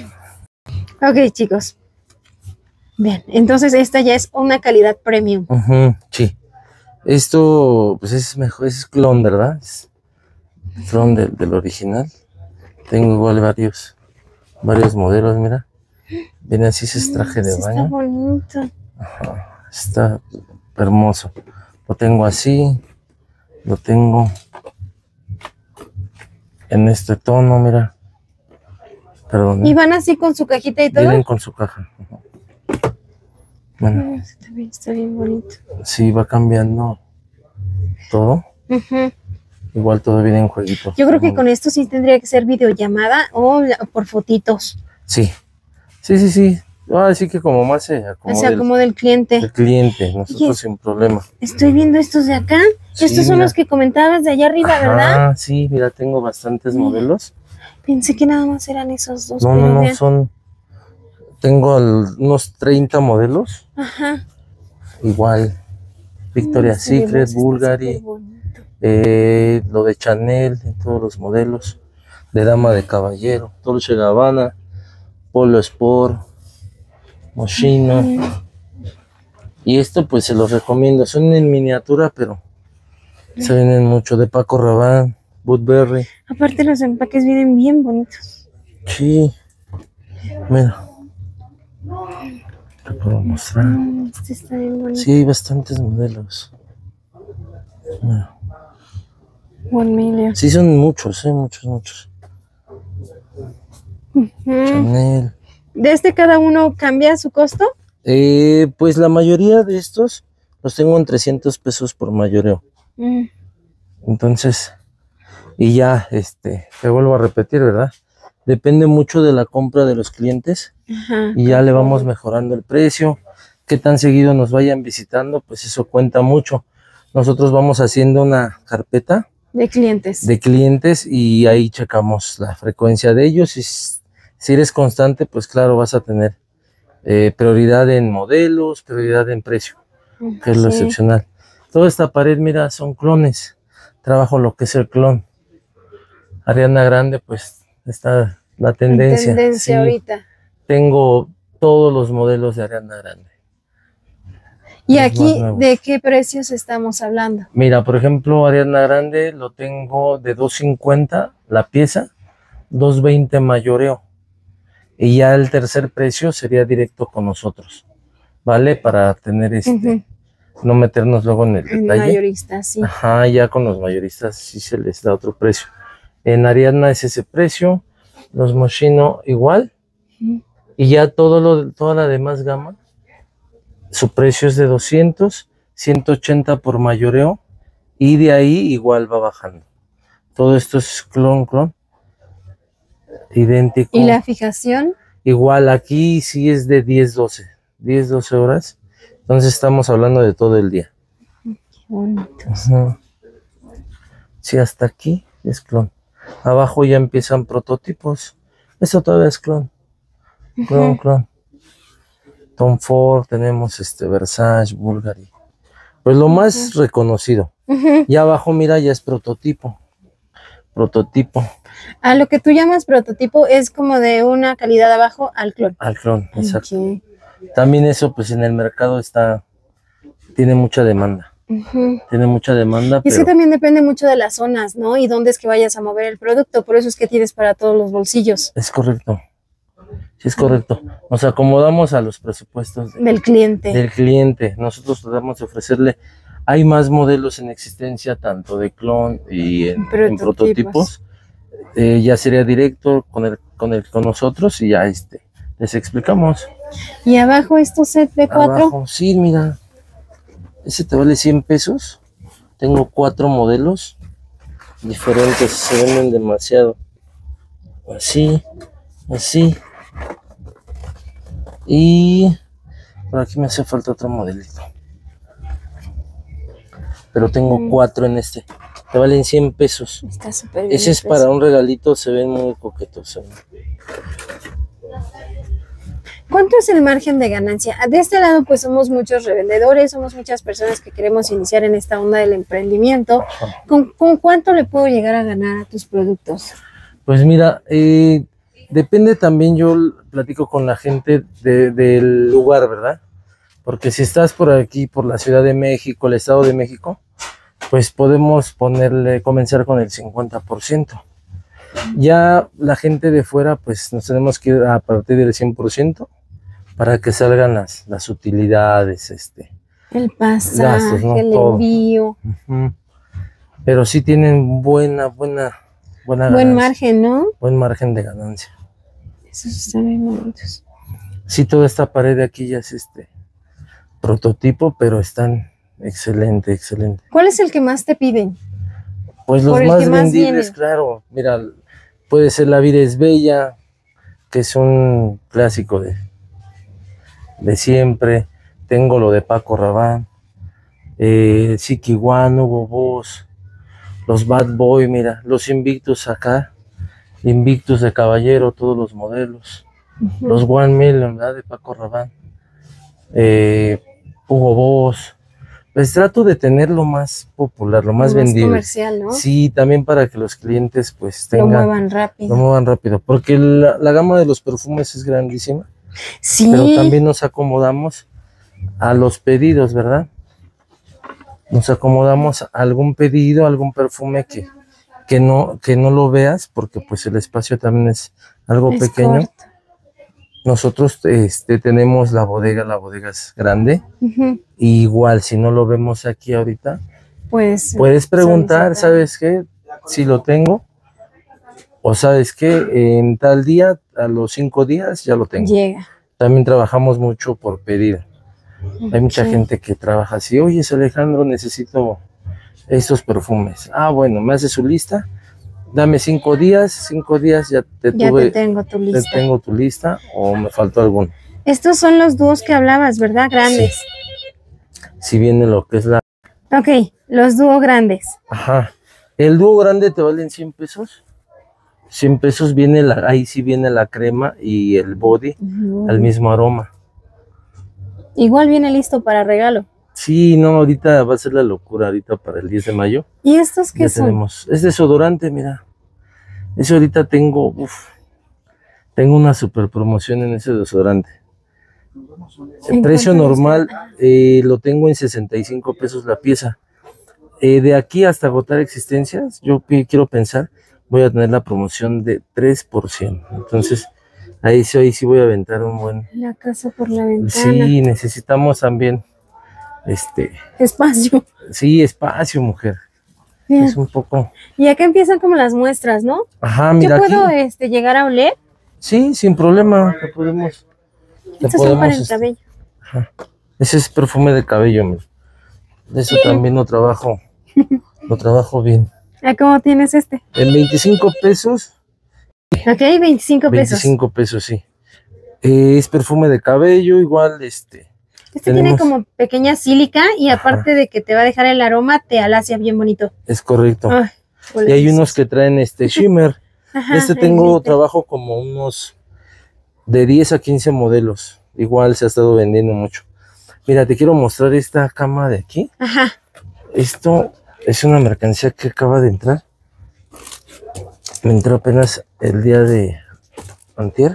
[SPEAKER 1] Ok, chicos. Bien, entonces esta ya es una calidad premium.
[SPEAKER 2] Uh-huh, sí. Esto, pues es mejor, es clon, ¿verdad? Es clon del, del original. Tengo igual varios, varios modelos, mira. Viene así ese traje de
[SPEAKER 1] sí,
[SPEAKER 2] baño.
[SPEAKER 1] Está bonito.
[SPEAKER 2] Ajá. Está hermoso. Lo tengo así. Lo tengo en este tono, mira. Perdón.
[SPEAKER 1] ¿Y van así con su cajita y todo?
[SPEAKER 2] Vienen con su caja. Bueno.
[SPEAKER 1] Está bien, está bien bonito.
[SPEAKER 2] Sí, va cambiando todo.
[SPEAKER 1] Uh-huh.
[SPEAKER 2] Igual todo viene en jueguito.
[SPEAKER 1] Yo creo que con esto sí tendría que ser videollamada o por fotitos.
[SPEAKER 2] Sí. Sí, sí, sí. Así que como más se acomoda.
[SPEAKER 1] O sea, como del cliente.
[SPEAKER 2] El cliente, nosotros es, sin problema.
[SPEAKER 1] Estoy viendo estos de acá. Sí, estos son mira. Los que comentabas de allá arriba,
[SPEAKER 2] Ajá,
[SPEAKER 1] ¿verdad?
[SPEAKER 2] Ah, sí, mira, tengo bastantes mira. modelos.
[SPEAKER 1] Pensé que nada más eran esos dos.
[SPEAKER 2] No, no, no, bien. son... Tengo al, unos treinta modelos.
[SPEAKER 1] Ajá.
[SPEAKER 2] Igual. Victoria's sí, Secret, Bulgari. Eh, lo de Chanel, todos los modelos. De dama de caballero. Dolce Gabbana. Polo Sport. Moschino. Uh-huh. Y esto pues se los recomiendo. Son en miniatura, pero uh-huh. se venden mucho. De Paco Rabanne, Woodbury.
[SPEAKER 1] Aparte los empaques vienen bien bonitos.
[SPEAKER 2] Sí. Mira. Te puedo mostrar.
[SPEAKER 1] Este está bien bonito.
[SPEAKER 2] Sí, hay bastantes modelos. Mira.
[SPEAKER 1] One million.
[SPEAKER 2] Sí, son muchos, ¿eh? Muchos, muchos.
[SPEAKER 1] Uh-huh.
[SPEAKER 2] Chanel.
[SPEAKER 1] ¿De este cada uno cambia su costo?
[SPEAKER 2] Eh, pues la mayoría de estos los tengo en trescientos pesos por mayoreo. Mm. Entonces, y ya, este, te vuelvo a repetir, ¿verdad? Depende mucho de la compra de los clientes. Ajá, y ya le vamos mejorando el precio. Qué tan seguido nos vayan visitando, pues eso cuenta mucho. Nosotros vamos haciendo una carpeta
[SPEAKER 1] de clientes.
[SPEAKER 2] De clientes y ahí checamos la frecuencia de ellos. Y si eres constante, pues claro, vas a tener eh, prioridad en modelos, prioridad en precio, que es lo sí. excepcional. Toda esta pared, mira, son clones. Trabajo lo que es el clon. Ariana Grande, pues está la tendencia.
[SPEAKER 1] En tendencia sí. ahorita.
[SPEAKER 2] Tengo todos los modelos de Ariana Grande.
[SPEAKER 1] ¿Y los aquí de qué precios estamos hablando?
[SPEAKER 2] Mira, por ejemplo, Ariana Grande lo tengo de dos cincuenta la pieza, dos veinte mayoreo. Y ya el tercer precio sería directo con nosotros, ¿vale? Para tener este, uh-huh. no meternos luego en el
[SPEAKER 1] En
[SPEAKER 2] detalle.
[SPEAKER 1] mayorista, sí.
[SPEAKER 2] Ajá, ya con los mayoristas sí se les da otro precio. En Ariadna es ese precio, los Moschino igual,
[SPEAKER 1] Ujú.
[SPEAKER 2] y ya todo lo, toda la demás gama, su precio es de doscientos, ciento ochenta por mayoreo, y de ahí igual va bajando. Todo esto es clon, clon, idéntico.
[SPEAKER 1] ¿Y la fijación?
[SPEAKER 2] Igual aquí sí es de diez, doce, diez, doce horas, entonces estamos hablando de todo el día.
[SPEAKER 1] Qué bonito.
[SPEAKER 2] Ajá. Sí, hasta aquí es clon. Abajo ya empiezan prototipos. Eso todavía es clon. Clon,
[SPEAKER 1] Ujú.
[SPEAKER 2] clon. Tom Ford, tenemos este Versace, Bulgari. Pues lo más reconocido.
[SPEAKER 1] Ujú.
[SPEAKER 2] Y abajo, mira, ya es prototipo. Prototipo
[SPEAKER 1] A lo que tú llamas prototipo es como de una calidad abajo al clon.
[SPEAKER 2] al clon, exacto.
[SPEAKER 1] Ok.
[SPEAKER 2] También eso, pues en el mercado está, tiene mucha demanda.
[SPEAKER 1] Ujú.
[SPEAKER 2] Tiene mucha demanda,
[SPEAKER 1] Y es que
[SPEAKER 2] pero
[SPEAKER 1] también depende mucho de las zonas, ¿no? Y dónde es que vayas a mover el producto. Por eso es que tienes para todos los bolsillos
[SPEAKER 2] es correcto. Sí, es correcto. Nos acomodamos a los presupuestos de-
[SPEAKER 1] del cliente.
[SPEAKER 2] del cliente. Nosotros tratamos de ofrecerle, hay más modelos en existencia, tanto de clon y en, en
[SPEAKER 1] Prototipos.
[SPEAKER 2] prototipos. Eh, ya sería directo con el, con el, con nosotros y ya este, les explicamos.
[SPEAKER 1] Y abajo estos set de cuatro.
[SPEAKER 2] Abajo, sí, mira, ese te vale cien pesos. Tengo cuatro modelos diferentes, se venden demasiado. Así, así. Y por aquí me hace falta otro modelito. Pero tengo
[SPEAKER 1] Mm.
[SPEAKER 2] cuatro en este. Te valen cien pesos.
[SPEAKER 1] Está súper bien.
[SPEAKER 2] Ese
[SPEAKER 1] el
[SPEAKER 2] es
[SPEAKER 1] precio.
[SPEAKER 2] para un regalito, se ven muy coquetos. ¿eh?
[SPEAKER 1] ¿Cuánto es el margen de ganancia? De este lado, pues somos muchos revendedores, somos muchas personas que queremos iniciar en esta onda del emprendimiento. ¿Con, con cuánto le puedo llegar a ganar a tus productos?
[SPEAKER 2] Pues mira, eh, depende también, yo l- platico con la gente de- del lugar, ¿verdad? Porque si estás por aquí, por la Ciudad de México, el Estado de México, pues podemos ponerle, comenzar con el cincuenta por ciento. Ya la gente de fuera, pues nos tenemos que ir a partir del cien por ciento para que salgan las, las utilidades, este.
[SPEAKER 1] El pasaje,
[SPEAKER 2] Gastos, ¿no?
[SPEAKER 1] el
[SPEAKER 2] Todo.
[SPEAKER 1] envío.
[SPEAKER 2] Ujú. Pero sí tienen buena, buena, buena
[SPEAKER 1] Buen
[SPEAKER 2] ganancia,
[SPEAKER 1] margen, ¿no?
[SPEAKER 2] buen margen de ganancia.
[SPEAKER 1] Esos están bien bonitos.
[SPEAKER 2] Sí, toda esta pared de aquí ya es este prototipo, pero están excelente, excelente.
[SPEAKER 1] ¿Cuál es el que más te piden?
[SPEAKER 2] Pues los
[SPEAKER 1] Por el
[SPEAKER 2] más
[SPEAKER 1] que más
[SPEAKER 2] vendibles,
[SPEAKER 1] vienen.
[SPEAKER 2] claro. Mira, puede ser La Vida es Bella, que es un clásico de, de siempre. Tengo lo de Paco Rabanne, eh, Siki One, Hugo Boss, los Bad Boy, mira, los Invictus acá, Invictus de Caballero, todos los modelos.
[SPEAKER 1] Ujú.
[SPEAKER 2] Los One Million, ¿verdad? De Paco Rabanne, eh, Hugo Boss. Pues trato de tener lo más popular, lo más,
[SPEAKER 1] Más
[SPEAKER 2] vendible.
[SPEAKER 1] comercial, ¿no?
[SPEAKER 2] Sí, también para que los clientes pues
[SPEAKER 1] Lo
[SPEAKER 2] tengan,
[SPEAKER 1] muevan rápido.
[SPEAKER 2] lo muevan rápido, porque la, la gama de los perfumes es grandísima,
[SPEAKER 1] Sí.
[SPEAKER 2] pero también nos acomodamos a los pedidos, ¿verdad? Nos acomodamos a algún pedido, algún perfume que, que no, que no lo veas, porque pues el espacio también es algo
[SPEAKER 1] Es
[SPEAKER 2] pequeño.
[SPEAKER 1] corto.
[SPEAKER 2] Nosotros este, tenemos la bodega, la bodega es grande,
[SPEAKER 1] Ujú.
[SPEAKER 2] y igual si no lo vemos aquí ahorita,
[SPEAKER 1] Pues
[SPEAKER 2] puedes preguntar,
[SPEAKER 1] solicitar.
[SPEAKER 2] ¿sabes qué? Si lo tengo, o sabes qué, en tal día, a los cinco días ya lo tengo.
[SPEAKER 1] Llega.
[SPEAKER 2] También trabajamos mucho por pedido. Hay mucha
[SPEAKER 1] Ok.
[SPEAKER 2] gente que trabaja así, oye, Alejandro, necesito estos perfumes. Ah, bueno, me hace su lista, dame cinco días, cinco días ya te
[SPEAKER 1] Ya
[SPEAKER 2] tuve,
[SPEAKER 1] te tengo tu
[SPEAKER 2] te
[SPEAKER 1] lista.
[SPEAKER 2] tengo tu lista, o me faltó alguno.
[SPEAKER 1] Estos son los dúos que hablabas, ¿verdad? Grandes.
[SPEAKER 2] Si viene lo que es la...
[SPEAKER 1] Ok, los dúos grandes.
[SPEAKER 2] Ajá. El dúo grande te valen cien pesos. cien pesos viene la, ahí sí viene la crema y el body
[SPEAKER 1] Ujú.
[SPEAKER 2] al mismo aroma.
[SPEAKER 1] Igual viene listo para regalo.
[SPEAKER 2] Sí, no, ahorita va a ser la locura, ahorita para el diez de mayo.
[SPEAKER 1] ¿Y estos qué
[SPEAKER 2] Ya
[SPEAKER 1] son?
[SPEAKER 2] tenemos, es desodorante, mira. Eso ahorita tengo, uf, tengo una super promoción en ese desodorante. El
[SPEAKER 1] ¿En
[SPEAKER 2] precio
[SPEAKER 1] cuánto
[SPEAKER 2] normal eh, lo tengo en sesenta y cinco pesos la pieza. Eh, de aquí hasta agotar existencias, yo que quiero pensar, voy a tener la promoción de tres por ciento. Entonces, ahí sí, ahí sí voy a aventar un buen...
[SPEAKER 1] La casa por la ventana.
[SPEAKER 2] Sí, necesitamos también este...
[SPEAKER 1] Espacio.
[SPEAKER 2] Sí, espacio, mujer.
[SPEAKER 1] Bien.
[SPEAKER 2] Es un poco...
[SPEAKER 1] Y acá empiezan como las muestras, ¿no?
[SPEAKER 2] Ajá, mira
[SPEAKER 1] ¿Yo puedo
[SPEAKER 2] aquí.
[SPEAKER 1] este, llegar a oler?
[SPEAKER 2] Sí, sin problema. Te podemos... te
[SPEAKER 1] Estos son para
[SPEAKER 2] podemos,
[SPEAKER 1] el
[SPEAKER 2] este,
[SPEAKER 1] cabello.
[SPEAKER 2] Ajá. Ese es perfume de cabello, mira. De eso también lo trabajo. Lo trabajo bien.
[SPEAKER 1] ¿A cómo tienes este?
[SPEAKER 2] En veinticinco pesos.
[SPEAKER 1] Ok, veinticinco pesos.
[SPEAKER 2] veinticinco pesos, sí. Eh, es perfume de cabello, igual, este...
[SPEAKER 1] Este
[SPEAKER 2] tenemos...
[SPEAKER 1] tiene como pequeña sílica y aparte Ajá. de que te va a dejar el aroma, te alacia bien bonito.
[SPEAKER 2] Es correcto.
[SPEAKER 1] Ay,
[SPEAKER 2] y hay unos que traen este shimmer.
[SPEAKER 1] Ajá,
[SPEAKER 2] este tengo trabajo como unos de diez a quince modelos. Igual se ha estado vendiendo mucho. Mira, te quiero mostrar esta cama de aquí.
[SPEAKER 1] Ajá.
[SPEAKER 2] Esto es una mercancía que acaba de entrar. Me entró apenas el día de antier.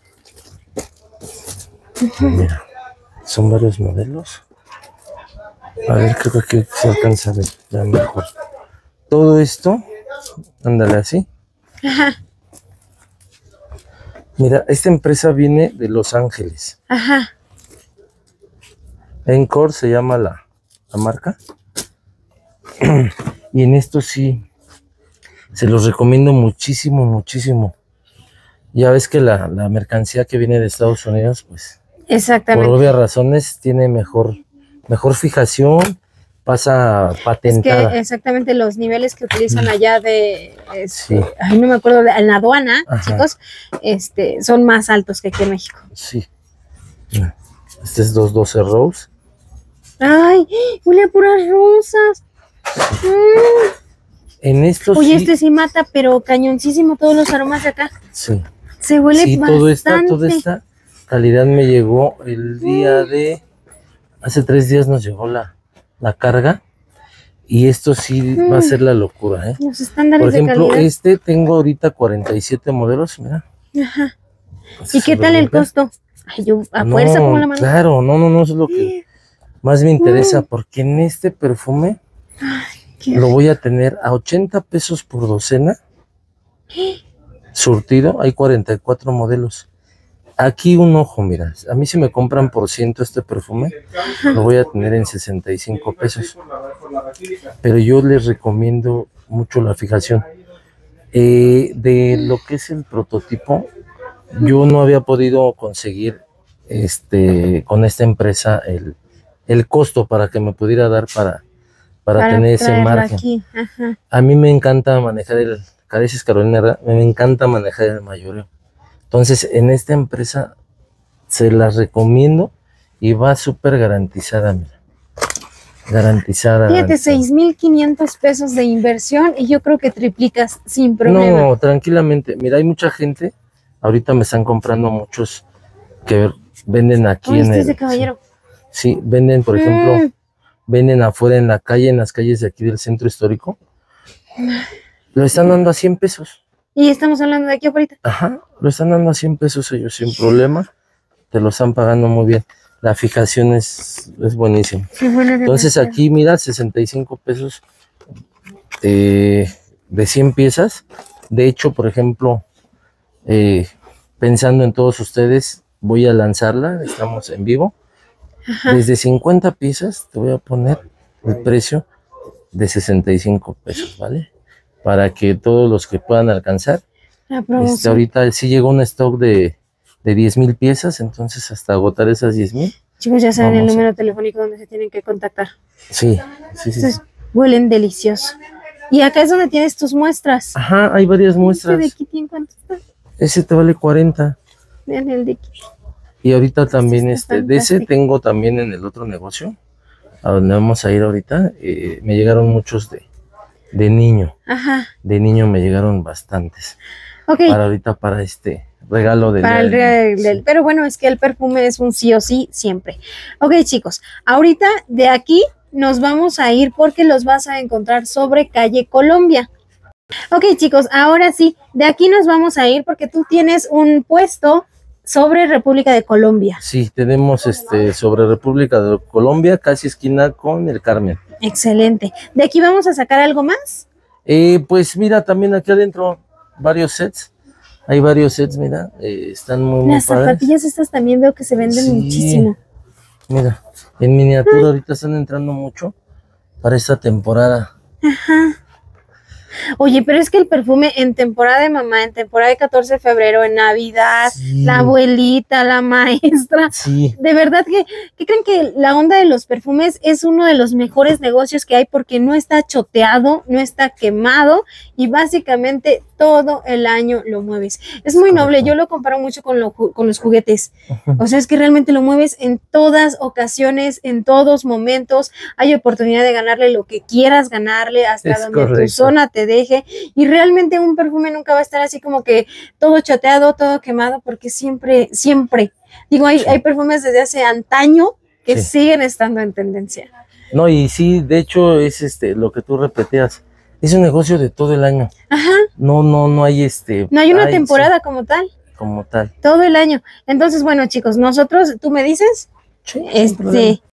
[SPEAKER 2] Uh-huh. Mira, son varios modelos. A ver, creo que aquí se alcanza a ver ya mejor. Todo esto, ándale así.
[SPEAKER 1] Ajá.
[SPEAKER 2] Mira, esta empresa viene de Los Ángeles.
[SPEAKER 1] Ajá.
[SPEAKER 2] Encore se llama la, la marca. Y en esto sí, se los recomiendo muchísimo, muchísimo. Ya ves que la, la mercancía que viene de Estados Unidos, pues...
[SPEAKER 1] Exactamente.
[SPEAKER 2] Por obvias razones, tiene mejor, mejor fijación, pasa patentada.
[SPEAKER 1] Es que exactamente los niveles que utilizan allá de... Este,
[SPEAKER 2] sí.
[SPEAKER 1] Ay, no me acuerdo, de, en la aduana,
[SPEAKER 2] Ajá.
[SPEAKER 1] chicos, este, son más altos que aquí en México.
[SPEAKER 2] Sí. Este es dos doce Rose.
[SPEAKER 1] Ay, huele a puras rosas. Mm.
[SPEAKER 2] En estos
[SPEAKER 1] Oye,
[SPEAKER 2] sí,
[SPEAKER 1] este sí mata, pero cañoncísimo todos los aromas de acá.
[SPEAKER 2] Sí.
[SPEAKER 1] Se huele
[SPEAKER 2] sí,
[SPEAKER 1] bastante.
[SPEAKER 2] Toda esta, toda esta calidad me llegó el día de... Hace tres días nos llegó la, la carga. Y esto sí mm. va a ser la locura, ¿eh?
[SPEAKER 1] Los estándares
[SPEAKER 2] Por ejemplo,
[SPEAKER 1] de calidad.
[SPEAKER 2] este tengo ahorita cuarenta y siete modelos, mira.
[SPEAKER 1] Ajá. ¿Y qué tal el costo? Ay, yo a
[SPEAKER 2] no,
[SPEAKER 1] fuerza pongo la mano.
[SPEAKER 2] Claro, no, no, no, eso es lo que más me interesa, mm. porque en este perfume Ay, lo voy a tener a ochenta pesos por docena. Surtido, hay cuarenta y cuatro modelos. Aquí un ojo, mira, a mí si me compran por ciento este perfume, Ajá. lo voy a tener en sesenta y cinco pesos. Pero yo les recomiendo mucho la fijación. Eh, de lo que es el prototipo, yo no había podido conseguir este con esta empresa el, el costo para que me pudiera dar para, para, para tener ese margen. A mí me encanta manejar el, Cadeces Carolina, me encanta manejar el mayoreo. Entonces, en esta empresa se las recomiendo y va súper garantizada, mira. Garantizada.
[SPEAKER 1] Fíjate, seis mil quinientos pesos de inversión y yo creo que triplicas sin problema.
[SPEAKER 2] No, tranquilamente. Mira, hay mucha gente, ahorita me están comprando muchos que venden aquí.
[SPEAKER 1] Ay,
[SPEAKER 2] en
[SPEAKER 1] este
[SPEAKER 2] el,
[SPEAKER 1] es de caballero.
[SPEAKER 2] Sí, sí, venden, por mm. ejemplo, venden afuera en la calle, en las calles de aquí del centro histórico. Lo están dando a cien pesos.
[SPEAKER 1] Y estamos hablando de aquí ahorita.
[SPEAKER 2] Ajá, lo están dando a cien pesos ellos sin problema. Te lo están pagando muy bien. La fijación es, es buenísima.
[SPEAKER 1] Buena
[SPEAKER 2] Entonces aquí, mira, sesenta y cinco pesos eh, de cien piezas. De hecho, por ejemplo, eh, pensando en todos ustedes, voy a lanzarla. Estamos en vivo. Ajá. Desde cincuenta piezas te voy a poner el precio de sesenta y cinco pesos, ¿vale? Para que todos los que puedan alcanzar. Este, ahorita sí llegó un stock de, de diez mil piezas, entonces hasta agotar esas diez mil.
[SPEAKER 1] Chicos, ya saben el número a... telefónico donde se tienen que contactar.
[SPEAKER 2] Sí, sí, sí.
[SPEAKER 1] Entonces, sí. Huelen delicioso. Y acá es donde tienes tus muestras.
[SPEAKER 2] Ajá, hay varias muestras.
[SPEAKER 1] ¿Ese de aquí tiene cuánto está?
[SPEAKER 2] Ese te vale cuarenta.
[SPEAKER 1] Vean el de aquí.
[SPEAKER 2] Y ahorita también, este, este de ese tengo también en el otro negocio, a donde vamos a ir ahorita, eh, me llegaron muchos de, de niño.
[SPEAKER 1] Ajá.
[SPEAKER 2] De niño me llegaron bastantes.
[SPEAKER 1] Ok.
[SPEAKER 2] Para ahorita, para este regalo del...
[SPEAKER 1] Para el regalo del... Pero bueno, es que el perfume es un sí o sí siempre. Ok, chicos, ahorita de aquí nos vamos a ir porque los vas a encontrar sobre calle Colombia. Ok, chicos, ahora sí, de aquí nos vamos a ir porque tú tienes un puesto sobre República de Colombia.
[SPEAKER 2] Sí, tenemos este sobre República de Colombia, casi esquina con el Carmen.
[SPEAKER 1] Excelente. ¿De aquí vamos a sacar algo más?
[SPEAKER 2] Eh, pues mira, también aquí adentro varios sets. Hay varios sets, mira, eh, están muy, muy
[SPEAKER 1] Las
[SPEAKER 2] padres.
[SPEAKER 1] zapatillas estas también veo que se venden
[SPEAKER 2] sí.
[SPEAKER 1] muchísimo.
[SPEAKER 2] Mira, en miniatura ahorita están entrando mucho para esta temporada.
[SPEAKER 1] Ajá. Oye, pero es que el perfume en temporada de mamá, en temporada de catorce de febrero, en Navidad,
[SPEAKER 2] Sí.
[SPEAKER 1] la abuelita, la maestra,
[SPEAKER 2] Sí,
[SPEAKER 1] de verdad que, que creen que la onda de los perfumes es uno de los mejores negocios que hay porque no está choteado, no está quemado y básicamente todo el año lo mueves. Es muy
[SPEAKER 2] correcto.
[SPEAKER 1] noble, yo lo comparo mucho con, lo ju- con los juguetes.
[SPEAKER 2] Ujú.
[SPEAKER 1] O sea, es que realmente lo mueves en todas ocasiones, en todos momentos. Hay oportunidad de ganarle lo que quieras ganarle, hasta
[SPEAKER 2] Es
[SPEAKER 1] donde tu
[SPEAKER 2] correcto.
[SPEAKER 1] zona te deje. Y realmente un perfume nunca va a estar así como que todo choteado, todo quemado, porque siempre, siempre. Digo, hay,
[SPEAKER 2] Sí.
[SPEAKER 1] hay perfumes desde hace antaño que
[SPEAKER 2] Sí.
[SPEAKER 1] siguen estando en tendencia.
[SPEAKER 2] No, y sí, de hecho es este lo que tú repetías. Es un negocio de todo el año.
[SPEAKER 1] Ajá,
[SPEAKER 2] No, no, no hay este.
[SPEAKER 1] no hay una
[SPEAKER 2] ay, sí,
[SPEAKER 1] temporada como tal,
[SPEAKER 2] como tal.
[SPEAKER 1] todo el año. Entonces, bueno, chicos, nosotros, ¿tú me dices?
[SPEAKER 2] Sí, sin
[SPEAKER 1] Este,
[SPEAKER 2] problema.